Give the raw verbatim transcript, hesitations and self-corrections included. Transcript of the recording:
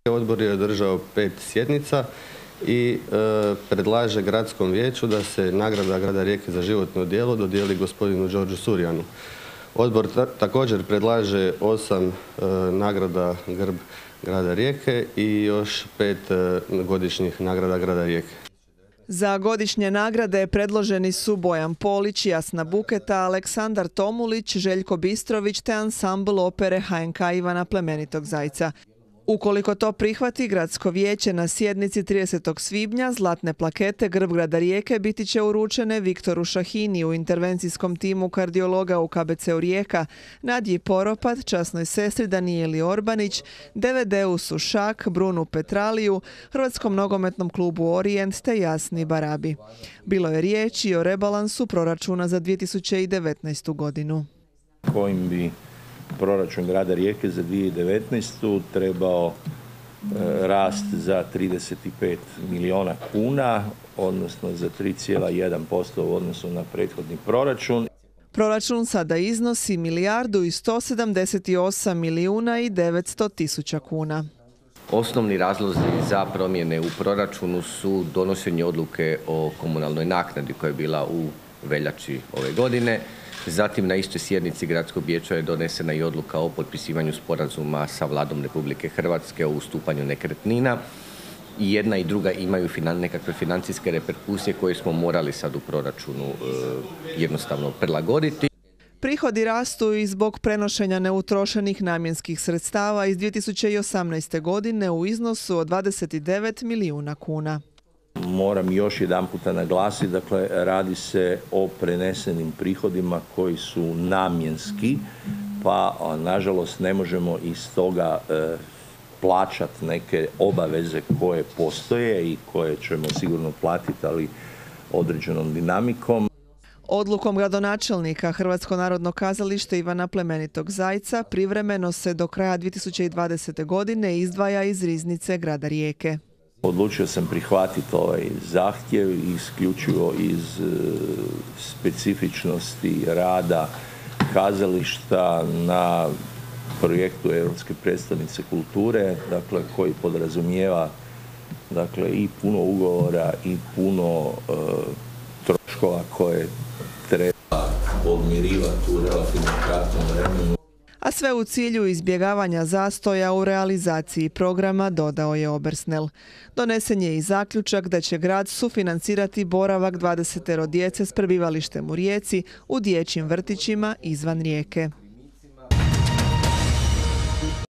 Odbor je održao pet sjednica i e, predlaže gradskom vijeću da se nagrada grada Rijeke za životno djelo dodijeli gospodinu Đorđu Surjanu. Odbor ta, također predlaže osam e, nagrada grb grada Rijeke i još pet e, godišnjih nagrada grada Rijeke. Za godišnje nagrade predloženi su Bojan Polić, Jasna Buketa, Aleksandar Tomulić, Željko Bistrović te ansambl opere H N K Ivana Plemenitog Zajca. Ukoliko to prihvati, gradsko vijeće na sjednici tridesetog svibnja zlatne plakete grb grada Rijeke biti će uručene Viktoru Šahini u intervencijskom timu kardiologa u K B C-u Rijeka, Nadji Poropat, časnoj sestri Danijeli Orbanić, D V D-u Šak, Brunu Petraliju, Hrvatskom nogometnom klubu Orijent te Jasni Barabi. Bilo je riječi o rebalansu proračuna za dvije tisuće devetnaestu. godinu. Kojim bi proračun grada Rijeke za dvije tisuće devetnaestu. trebao e, rast za trideset pet milijuna kuna, odnosno za tri zarez jedan posto u odnosu na prethodni proračun. Proračun sada iznosi milijardu i sto sedamdeset osam milijuna i devetsto tisuća kuna. Osnovni razlozi za promjene u proračunu su donošenje odluke o komunalnoj naknadi koja je bila u veljači ove godine. Zatim na istoj sjednici gradskog vijeća je donesena i odluka o potpisivanju sporazuma sa Vladom Republike Hrvatske o ustupanju nekretnina. I jedna i druga imaju nekakve financijske reperkusije koje smo morali sad u proračunu e, jednostavno prilagoditi. Prihodi rastu i zbog prenošenja neutrošenih namjenskih sredstava iz dvije tisuće osamnaeste. godine u iznosu od dvadeset devet milijuna kuna. Moram još jedan puta naglasiti, dakle, radi se o prenesenim prihodima koji su namjenski, pa nažalost ne možemo iz toga e, plaćati neke obaveze koje postoje i koje ćemo sigurno platiti, ali određenom dinamikom. Odlukom gradonačelnika Hrvatsko narodno kazalište Ivana Plemenitog Zajca privremeno se do kraja dvije tisuće dvadesete. godine izdvaja iz riznice grada Rijeke. Odlučio sam prihvatiti ovaj zahtjev isključivo iz e, specifičnosti rada kazališta na projektu Europske predstavnice kulture, dakle, koji podrazumijeva, dakle, i puno ugovora i puno e, troškova koje treba podmirivati u relativno kratkom vremenu. A sve u cilju izbjegavanja zastoja u realizaciji programa, dodao je Obersnel. Donesen je i zaključak da će grad sufinancirati boravak dvadesetero djece s prebivalištem u Rijeci u dječjim vrtićima izvan Rijeke.